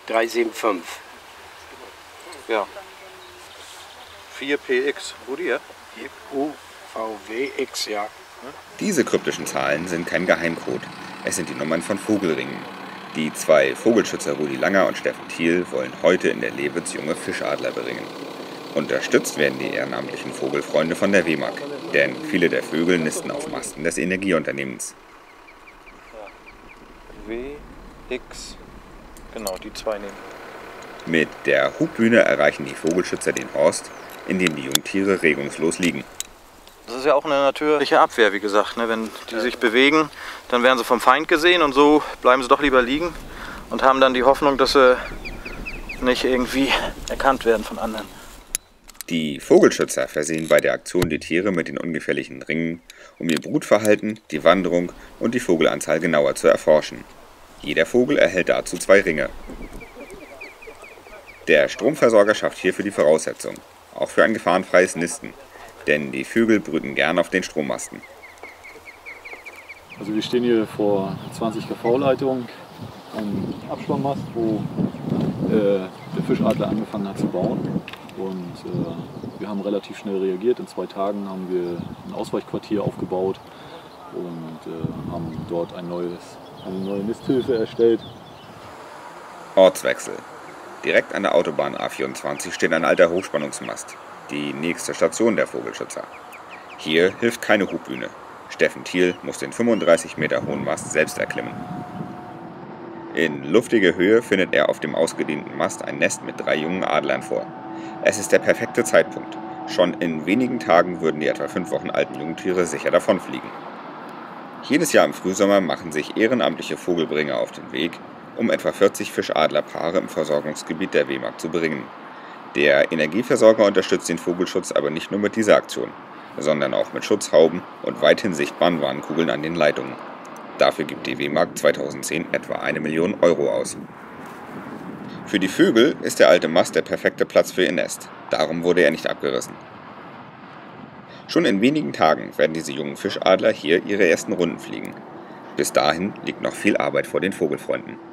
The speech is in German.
375. Ja. 4PX, Rudi, ja? UVWX, ja. Diese kryptischen Zahlen sind kein Geheimcode. Es sind die Nummern von Vogelringen. Die zwei Vogelschützer Rudi Langer und Steffen Thiel wollen heute in der Lewitz junge Fischadler beringen. Unterstützt werden die ehrenamtlichen Vogelfreunde von der WEMAG, denn viele der Vögel nisten auf Masten des Energieunternehmens. WX, genau, die zwei nehmen. Mit der Hubbühne erreichen die Vogelschützer den Horst, in dem die Jungtiere regungslos liegen. Das ist ja auch eine natürliche Abwehr, wie gesagt. Ne? Wenn die sich bewegen, dann werden sie vom Feind gesehen und so bleiben sie doch lieber liegen und haben dann die Hoffnung, dass sie nicht irgendwie erkannt werden von anderen. Die Vogelschützer versehen bei der Aktion die Tiere mit den ungefährlichen Ringen, um ihr Brutverhalten, die Wanderung und die Vogelanzahl genauer zu erforschen. Jeder Vogel erhält dazu 2 Ringe. Der Stromversorger schafft hierfür die Voraussetzung, auch für ein gefahrenfreies Nisten, denn die Vögel brüten gern auf den Strommasten. Also wir stehen hier vor 20 kV-Leitung am Abspannmast, wo der Fischadler angefangen hat zu bauen. Und wir haben relativ schnell reagiert. In 2 Tagen haben wir ein Ausweichquartier aufgebaut und haben dort eine neue Nisthilfe erstellt. Ortswechsel. Direkt an der Autobahn A24 steht ein alter Hochspannungsmast, die nächste Station der Vogelschützer. Hier hilft keine Hubbühne. Steffen Thiel muss den 35 Meter hohen Mast selbst erklimmen. In luftiger Höhe findet er auf dem ausgedehnten Mast ein Nest mit 3 jungen Adlern vor. Es ist der perfekte Zeitpunkt. Schon in wenigen Tagen würden die etwa 5 Wochen alten Jungtiere sicher davonfliegen. Jedes Jahr im Frühsommer machen sich ehrenamtliche Vogelbringer auf den Weg, um etwa 40 Fischadlerpaare im Versorgungsgebiet der WEMAG zu bringen. Der Energieversorger unterstützt den Vogelschutz aber nicht nur mit dieser Aktion, sondern auch mit Schutzhauben und weithin sichtbaren Warnkugeln an den Leitungen. Dafür gibt die WEMAG 2010 etwa 1 Million Euro aus. Für die Vögel ist der alte Mast der perfekte Platz für ihr Nest. Darum wurde er nicht abgerissen. Schon in wenigen Tagen werden diese jungen Fischadler hier ihre ersten Runden fliegen. Bis dahin liegt noch viel Arbeit vor den Vogelfreunden.